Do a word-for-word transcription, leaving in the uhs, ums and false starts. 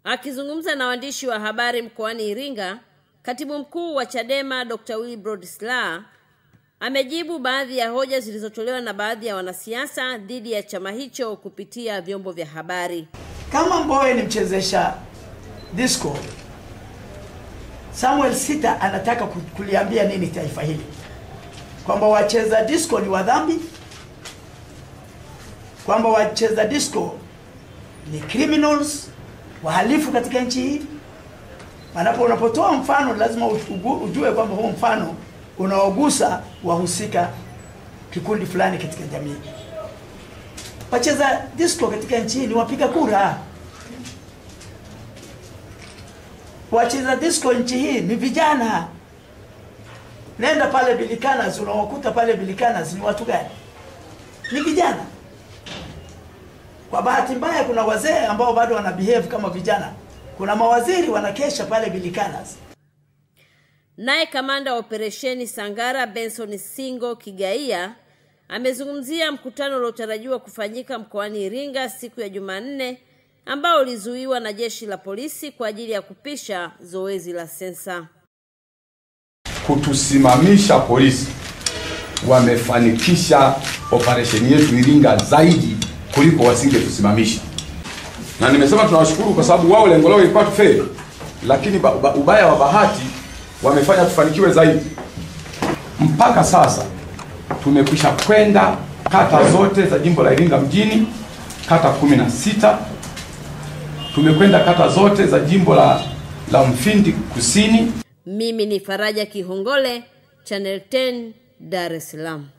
Akizungumza na waandishi wa habari mkoani Iringa, Katibu Mkuu wa Chadema Doctor Wilbrod Slaa amejibu baadhi ya hoja zilizotolewa na baadhi ya wanasiasa dhidi ya chama hicho kupitia vyombo vya habari. Kama Mbowe ni mchezesha disco, Samuel Sita anataka kuliambia nini taifa hili? Kwamba wacheza disco ni wadhambi? Kwamba wacheza disco ni criminals, wahalifu katika nchi hii? Manapo unapotoa mfano lazima ujue kwamba huo mfano unaogusa wahusika kikundi fulani katika jamii. Wacheza disco katika nchi hii ni wapiga kura. Wacheza disco nchi hii ni vijana. Nenda pale Bilikanas, unawakuta pale Bilikanas ni watu gani? Ni vijana. Kwa bahati mbaya kuna wazee ambao bado wana behave kama vijana. Kuna mawaziri wanakesha pale Bilikanas. Naye kamanda wa operesheni Sangara Benson Singo Kigaia amezungumzia mkutano uliotarajiwa kufanyika mkoani Iringa siku ya Jumanne ambao ulizuiwa na jeshi la polisi kwa ajili ya kupisha zoezi la sensa. Kutusimamisha polisi, wamefanikisha operesheni yetu Iringa zaidi kuliko wasingetusimamisha. Na nimesema tunawashukuru kwa sababu wao lengo lao lilikuwa tufeli, lakini ubaya wa bahati wamefanya tufanikiwe zaidi. Mpaka sasa tumekwisha kwenda kata zote za jimbo la Iringa mjini, kata kumi na sita. Tumekwenda kata zote za jimbo la la Mfindi Kusini. Mimi ni Faraja Kihongole, Channel ten, Dar es Salaam.